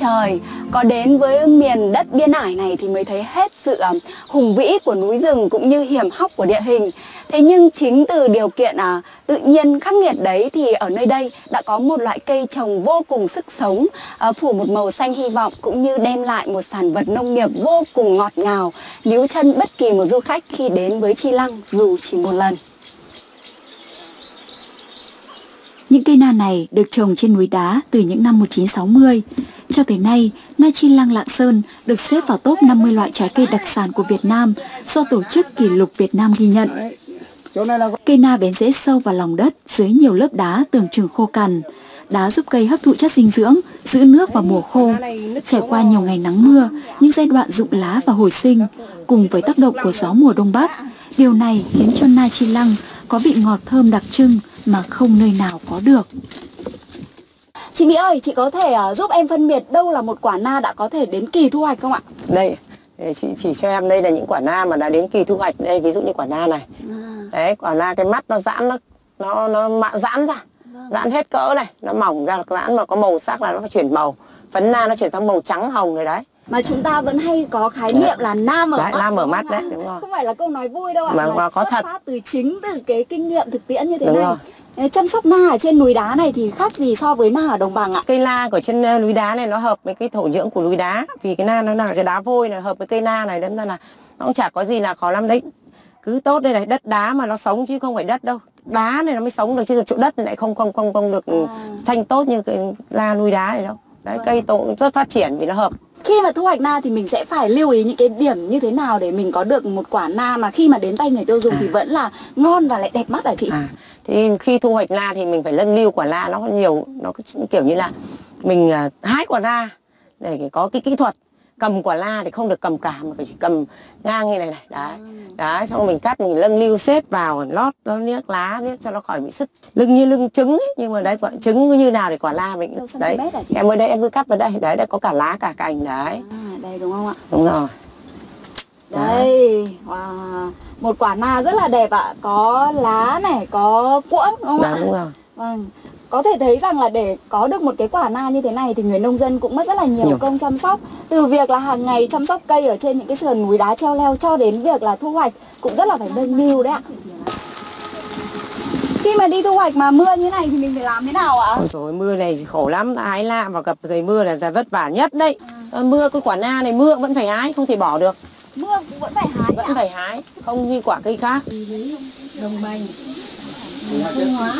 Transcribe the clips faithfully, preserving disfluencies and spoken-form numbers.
trời. Có đến với miền đất biên ải này thì mới thấy hết sự uh, hùng vĩ của núi rừng cũng như hiểm hóc của địa hình. Thế nhưng chính từ điều kiện uh, tự nhiên khắc nghiệt đấy thì ở nơi đây đã có một loại cây trồng vô cùng sức sống, uh, phủ một màu xanh hy vọng cũng như đem lại một sản vật nông nghiệp vô cùng ngọt ngào, níu chân bất kỳ một du khách khi đến với Chi Lăng dù chỉ một lần. Những cây na này được trồng trên núi đá từ những năm một nghìn chín trăm sáu mươi. Cho tới nay, na Chi Lăng Lạng Sơn được xếp vào top năm mươi loại trái cây đặc sản của Việt Nam do Tổ chức Kỷ lục Việt Nam ghi nhận. Cây na bén rễ sâu vào lòng đất dưới nhiều lớp đá tưởng chừng khô cằn. Đá giúp cây hấp thụ chất dinh dưỡng, giữ nước vào mùa khô. Trải qua nhiều ngày nắng mưa, những giai đoạn rụng lá và hồi sinh, cùng với tác động của gió mùa Đông Bắc, điều này khiến cho na Chi Lăng có vị ngọt thơm đặc trưng mà không nơi nào có được. Chị Mỹ ơi, chị có thể uh, giúp em phân biệt đâu là một quả na đã có thể đến kỳ thu hoạch không ạ? Đây, chị chỉ cho em đây là những quả na mà đã đến kỳ thu hoạch. Đây, ví dụ như quả na này. À. Đấy, quả na cái mắt nó giãn, nó nó nó giãn ra, vâng. Giãn hết cỡ này, nó mỏng ra, giãn mà có màu sắc là nó phải chuyển màu. Phấn na nó chuyển sang màu trắng hồng này đấy. Mà chúng ta vẫn hay có khái niệm đấy. Là na mở đấy, mắt. Na mở mắt đấy, đúng rồi. Không phải là câu nói vui đâu ạ. Mà là có thật. Phát từ chính từ cái kinh nghiệm thực tiễn như thế đúng này. Rồi. Chăm sóc na ở trên núi đá này thì khác gì so với na ở đồng bằng ạ? Cây na của trên núi đá này nó hợp với cái thổ nhưỡng của núi đá. Vì cái na nó là cái đá vôi này, hợp với cây na này, đâm ra là nó cũng chả có gì là khó lắm đấy. Cứ tốt đây này, đất đá mà nó sống chứ không phải đất đâu. Đá này nó mới sống được chứ chỗ đất này lại không không không không được à. Xanh tốt như cái la núi đá này đâu. Đấy, vâng. Cây tổ rất phát triển vì nó hợp. Khi mà thu hoạch na thì mình sẽ phải lưu ý những cái điểm như thế nào để mình có được một quả na mà khi mà đến tay người tiêu dùng à. Thì vẫn là ngon và lại đẹp mắt hả chị? À. Thì khi thu hoạch na thì mình phải nâng niu quả na nó có nhiều, nó kiểu như là mình hái quả na để có cái kỹ thuật. Cầm quả na thì không được cầm cả mà phải chỉ cầm ngang như này này. Đấy. Đấy, xong mình cắt mình lâng niu xếp vào lót nó niếc lá niếc cho nó khỏi bị sứt. Lưng như lưng trứng ấy, nhưng mà đấy quả trứng như nào thì quả na mình đấy. Em ở đây em cứ cắt vào đây, đấy đây có cả lá cả cành đấy. À, đây đúng không ạ? Đúng rồi. Đây, wow. Một quả na rất là đẹp ạ, có lá này, có cuỗng đúng không Đấy, ạ? Đúng rồi. Vâng. Có thể thấy rằng là để có được một cái quả na như thế này thì người nông dân cũng mất rất là nhiều, nhiều công chăm sóc. Từ việc là hàng ngày chăm sóc cây ở trên những cái sườn núi đá treo leo cho đến việc là thu hoạch cũng rất là phải nâng niu đấy ạ. Khi mà đi thu hoạch mà mưa như này thì mình phải làm thế nào ạ? Ôi trời ơi, mưa này khổ lắm, hái la và gặp thời mưa là vất vả nhất đấy. À. Mưa cái quả na này mưa vẫn phải hái, không thể bỏ được. Mưa cũng vẫn phải hái. Vẫn à? Phải hái, không như quả cây khác. Đồng bằng. Hóa.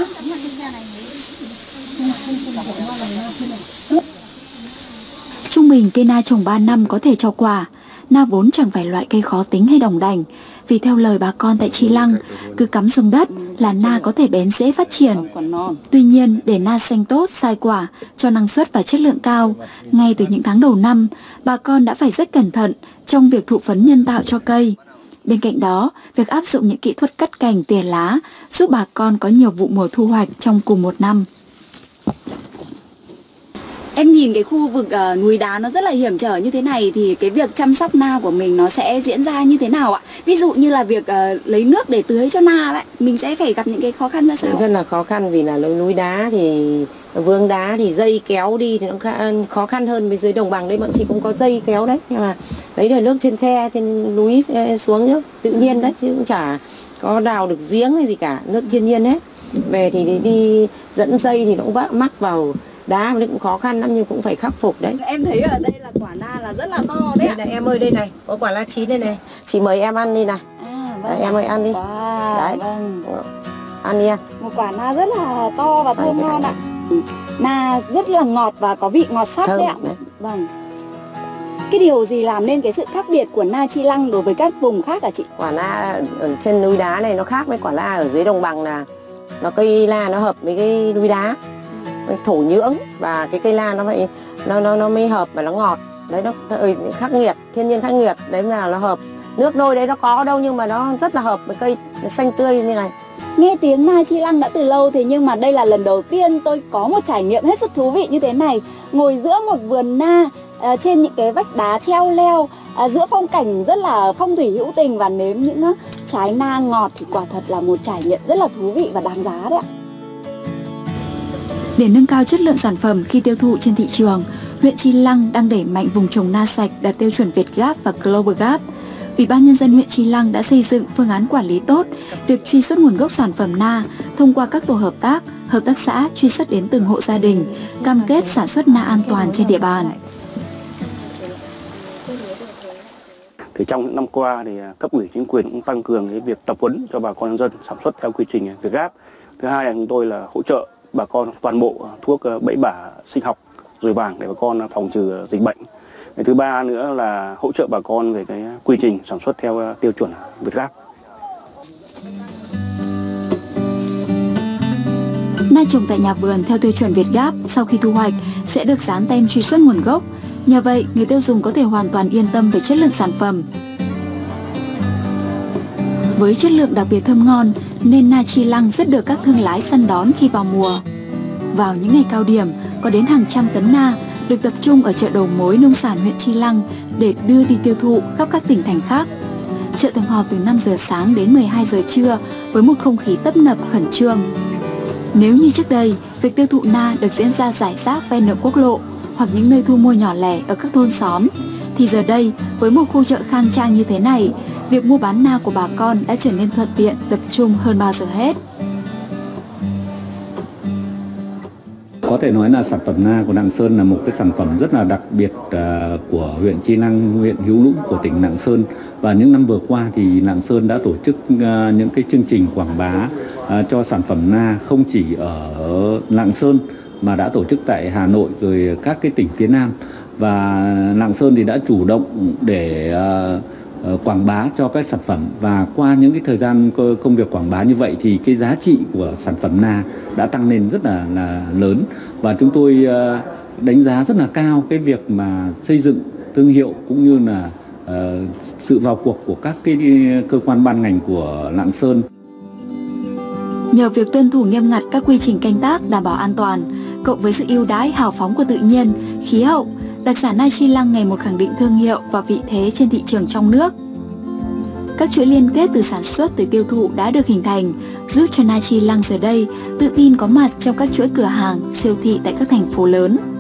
Trung bình cây na trồng ba năm có thể cho quả. Na vốn chẳng phải loại cây khó tính hay đồng đành. Vì theo lời bà con tại Chi Lăng, cứ cắm xuống đất là na có thể bén rễ phát triển. Tuy nhiên, để na xanh tốt, sai quả, cho năng suất và chất lượng cao, ngay từ những tháng đầu năm, bà con đã phải rất cẩn thận trong việc thụ phấn nhân tạo cho cây. Bên cạnh đó, việc áp dụng những kỹ thuật cắt cành tỉa lá giúp bà con có nhiều vụ mùa thu hoạch trong cùng một năm. Em nhìn cái khu vực uh, núi đá nó rất là hiểm trở như thế này thì cái việc chăm sóc na của mình nó sẽ diễn ra như thế nào ạ? Ví dụ như là việc uh, lấy nước để tưới cho na đấy, mình sẽ phải gặp những cái khó khăn ra sao? Rất là khó khăn vì là núi đá thì vương đá thì dây kéo đi thì nó khó khăn hơn. Với dưới đồng bằng đấy bọn chị cũng có dây kéo đấy, nhưng mà lấy được nước trên khe trên núi xuống nước tự nhiên đấy, chứ cũng chả có đào được giếng hay gì cả, nước thiên nhiên hết. Về thì đi, đi dẫn dây thì nó cũng mắc vào đá, nó cũng khó khăn lắm nhưng cũng phải khắc phục đấy. Em thấy ở đây là quả na là rất là to đấy ạ. Đây này em ơi, đây này có quả na chín đây này, chị mời em ăn đi này. À, vâng. Đấy, em ơi ăn đi. Wow, đấy vâng. Ăn đi em. Một quả na rất là to và thơm ngon ạ. Na rất là ngọt và có vị ngọt sắc đấy ạ. Đấy. Vâng. Cái điều gì làm nên cái sự khác biệt của na Chi Lăng đối với các vùng khác hả chị? Quả na ở trên núi đá này nó khác với quả na ở dưới đồng bằng là nó cây la nó hợp với cái núi đá, với thổ nhưỡng, và cái cây la nó phải nó nó nó mới hợp và nó ngọt. Đấy, nó khắc nghiệt, thiên nhiên khắc nghiệt, đấy là nó hợp. Nước đôi đấy nó có đâu nhưng mà nó rất là hợp với cây xanh tươi như này. Nghe tiếng na Chi Lăng đã từ lâu, thế nhưng mà đây là lần đầu tiên tôi có một trải nghiệm hết sức thú vị như thế này. Ngồi giữa một vườn na, à, trên những cái vách đá treo leo, à, giữa phong cảnh rất là phong thủy hữu tình và nếm những uh, trái na ngọt thì quả thật là một trải nghiệm rất là thú vị và đáng giá đấy ạ. Để nâng cao chất lượng sản phẩm khi tiêu thụ trên thị trường, huyện Chi Lăng đang đẩy mạnh vùng trồng na sạch đạt tiêu chuẩn Việt Gap và Global Gap. Ủy ban Nhân dân huyện Chi Lăng đã xây dựng phương án quản lý tốt việc truy xuất nguồn gốc sản phẩm na thông qua các tổ hợp tác, hợp tác xã truy xuất đến từng hộ gia đình, cam kết sản xuất na an toàn trên địa bàn. Thì trong những năm qua thì cấp ủy chính quyền cũng tăng cường cái việc tập huấn cho bà con nhân dân sản xuất theo quy trình Việt Gap. Thứ hai là chúng tôi là hỗ trợ bà con toàn bộ thuốc bẫy bả sinh học ruồi vàng để bà con phòng trừ dịch bệnh. Cái thứ ba nữa là hỗ trợ bà con về cái quy trình sản xuất theo tiêu chuẩn Việt Gap. Na trồng tại nhà vườn theo tiêu chuẩn Việt Gap sau khi thu hoạch sẽ được dán tem truy xuất nguồn gốc. Nhờ vậy, người tiêu dùng có thể hoàn toàn yên tâm về chất lượng sản phẩm. Với chất lượng đặc biệt thơm ngon nên na Chi Lăng rất được các thương lái săn đón khi vào mùa. Vào những ngày cao điểm, có đến hàng trăm tấn na được tập trung ở chợ đầu mối nông sản huyện Chi Lăng để đưa đi tiêu thụ khắp các tỉnh thành khác. Chợ thường họp từ năm giờ sáng đến mười hai giờ trưa với một không khí tấp nập khẩn trương. Nếu như trước đây, việc tiêu thụ na được diễn ra rải rác ven đường quốc lộ hoặc những nơi thu mua nhỏ lẻ ở các thôn xóm, thì giờ đây với một khu chợ khang trang như thế này, việc mua bán na của bà con đã trở nên thuận tiện, tập trung hơn bao giờ hết. Có thể nói là sản phẩm na của Lạng Sơn là một cái sản phẩm rất là đặc biệt của huyện Chi Lăng, huyện Hữu Lũng của tỉnh Lạng Sơn. Và những năm vừa qua thì Lạng Sơn đã tổ chức những cái chương trình quảng bá cho sản phẩm na không chỉ ở Lạng Sơn mà đã tổ chức tại Hà Nội rồi các cái tỉnh phía Nam. Và Lạng Sơn thì đã chủ động để quảng bá cho các sản phẩm, và qua những cái thời gian công việc quảng bá như vậy thì cái giá trị của sản phẩm na đã tăng lên rất là, là lớn, và chúng tôi đánh giá rất là cao cái việc mà xây dựng thương hiệu cũng như là uh, sự vào cuộc của các cái cơ quan ban ngành của Lạng Sơn. Nhờ việc tuân thủ nghiêm ngặt các quy trình canh tác đảm bảo an toàn, cộng với sự ưu đãi hào phóng của tự nhiên, khí hậu, đặc sản na Chi Lăng ngày một khẳng định thương hiệu và vị thế trên thị trường trong nước. Các chuỗi liên kết từ sản xuất tới tiêu thụ đã được hình thành, giúp cho na Chi Lăng giờ đây tự tin có mặt trong các chuỗi cửa hàng, siêu thị tại các thành phố lớn.